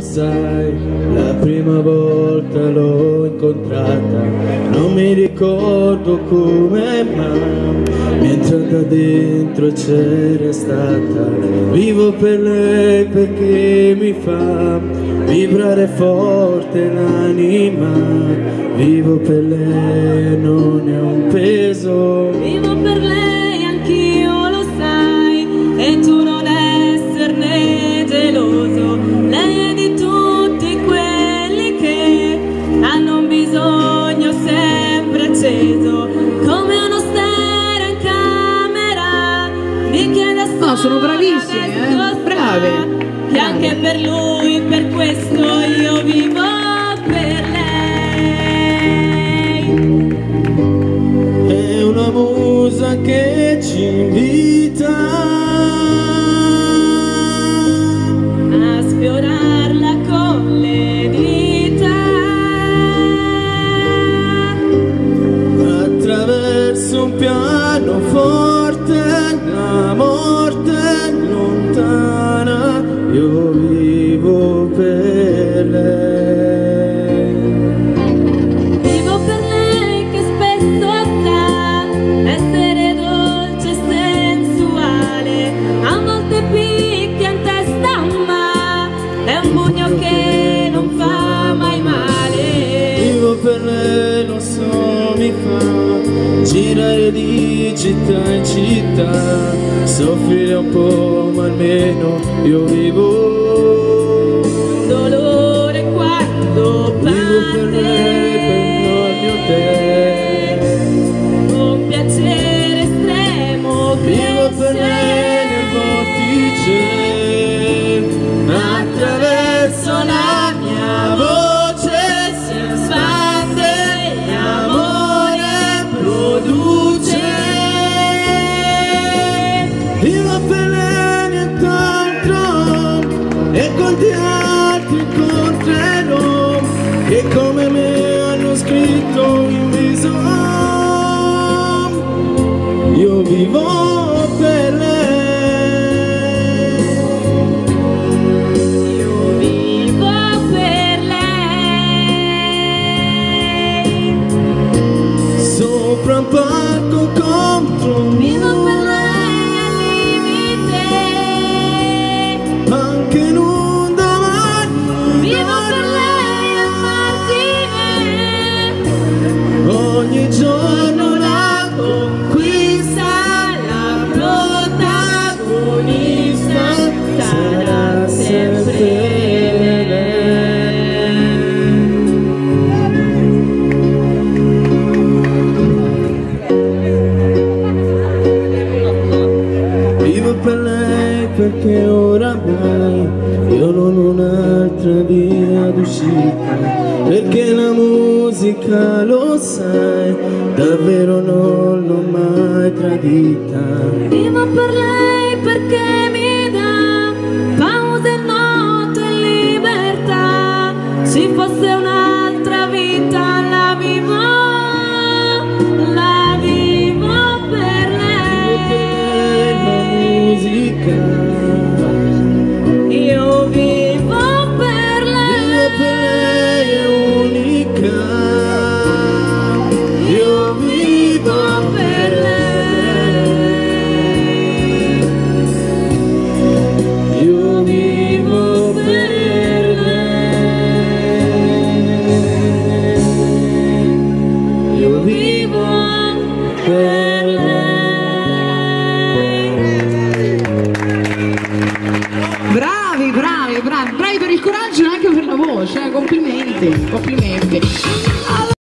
sai, la prima volta l'ho incontrata, non mi ricordo come mai, mentre da dentro c'era stata. Vivo per lei perché mi fa vibrare forte l'anima, vivo per lei, non è un peso. Vivo per lei, anch'io lo sai, e tu non esserne geloso. Lei è di tutti quelli che hanno un bisogno sempre acceso, come uno stereo in camera. Mi chiede solo, no, sono bravissimi, brave. Che anche per lui, per questo io vivo per lei. È una musa che ci invita a sfiorarla con le dita, attraverso un pianoforte, la morte lontana, io vivo per lei. Vivo per lei che spesso sa essere dolce e sensuale, a volte picchia in testa ma è un pugno che non fa mai male. Vivo per lei, lo so, mi fa girare di città in città, soffrire un po' ma almeno io vivo. Dolore quando Vivo per lei, per il mio te. un piacere estremo Vivo per cresce. lei nel vortice, attraverso la mia voce si espande e amore produce. Vivo per lei nient'altro, e quanti altri incontrerò che come me hanno scritto in viso. Io vivo per lei. Io vivo per lei. Sopra un palco contro un Vivo per muro, lei al limite. anche in un domani. Vivo per lei al margine. Ogni giorno la conquista, La protagonista sarà sempre lei. Vivo per lei perché oramai io non ho un'altra via d'uscita, perché la musica, lo sai, davvero non l'ho mai tradita. Vivo per lei perché mi dà pause, notte e libertà. Ci fosse un'altra vita, la vivo per lei. La musica, Io vivo per lei. è unica. Io vivo Per lei. Io vivo per lei. Io vivo per lei. Bravi, bravi, bravi, bravi per il coraggio e anche per la voce, complimenti, complimenti.